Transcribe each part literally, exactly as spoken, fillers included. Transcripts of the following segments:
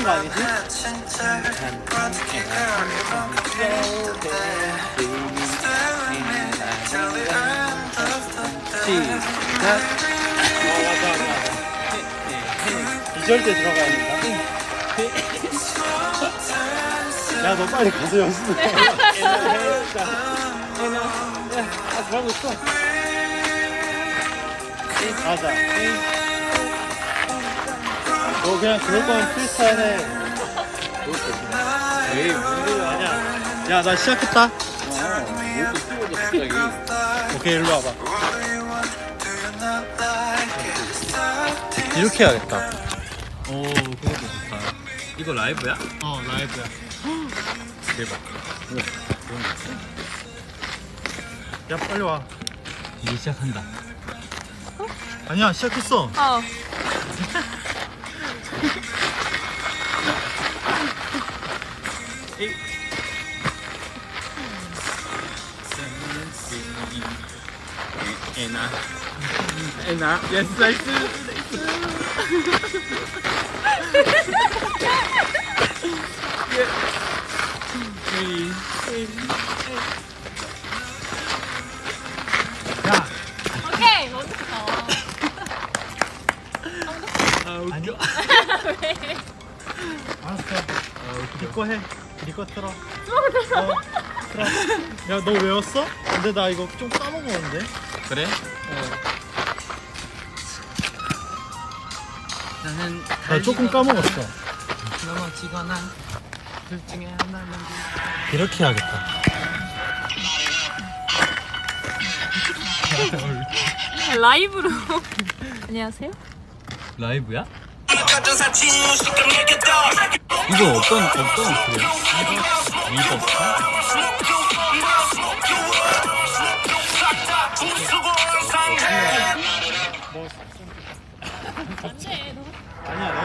거 아니지? 시작. 어 맞아 맞아 맞아. 이 절 때 들어가야겠다. 야 너 빨리 가서 연습해. 아 잘하고 있어. 가자. 너 그냥 그럴 거면 프리스타일 해. 에이 무슨 소리야. 아니야. 야 나 시작했다. 어, 뭘 또 띄워줘 갑자기. 오케이 일로 와봐. 이렇게 해야겠다. 오 그것도 좋다. 이거 라이브야? 어 라이브야. 대박. 야 빨리 와. 이제 시작한다. 아니야 시작했어. 어. 에나 에나 예스 나이스 야. 오케이 먼저 나와. 아 웃겨. 왜? 알았어. 니꺼 해. 니꺼 틀어. 어, 틀어. 야 너 외웠어? 근데 나 이거 좀 까먹었는데. 그래? 어. 나는 나 조금 까먹었어. 넘어지거나 둘 중에 하나는 이렇게 해야겠다. 라이브로. 안녕하세요. 라이브야? 이거 어떤 어떤 그래요? 위버스? 아니야 너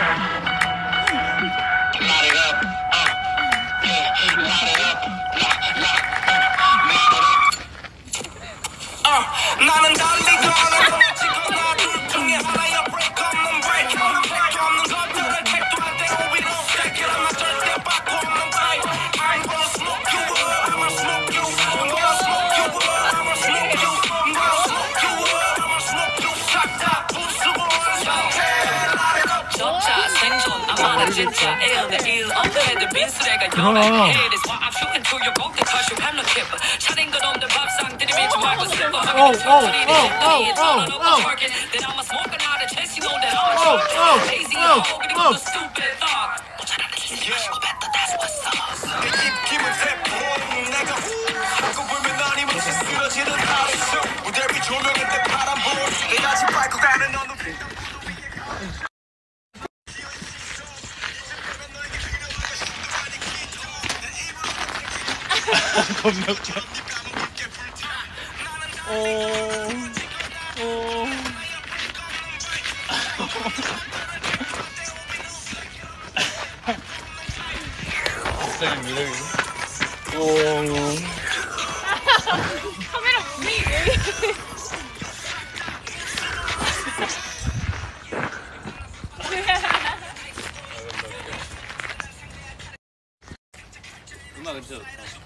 나는 달리거나 넘어지거나 둘 중에 하나야 break 없는 break 없는 break 없는 것들을 택도 안 되고 we don't stack it I'm 절대 바꿔 없는 type I'm gonna smoke you up I'ma smoke you I'm gonna smoke you up I'ma smoke you I'm gonna smoke you up I'ma smoke you 싹 다 부수고 온 상태 Light it up 적자 생존 아마는 진짜 일 내일 언제든 빈수레가 연애 It is why I'm shooting to your goal because you have no chip 차린 것 없는 밥상 들이밀지 말고 슬퍼 하게 된 소리를 듣더니 털어놓고 twerking Then I'm a smoker not a chance you know that I'm a smoker Lazy hoe 그리고 또 stupid thought 모자라는 짓을 마시고 뱉다 that's what's up 내 입김은 대포 내가 하고 불면 아님없이 쓰러지는 하리수 무대 위 조명일 때 파란 불 내가 집 밟고 가는 어느 겁나 웃겨. 오, 오. 갑자기 매력이. 오. 카메라 무빙이 왜 이래? 음악은 진짜 좋다.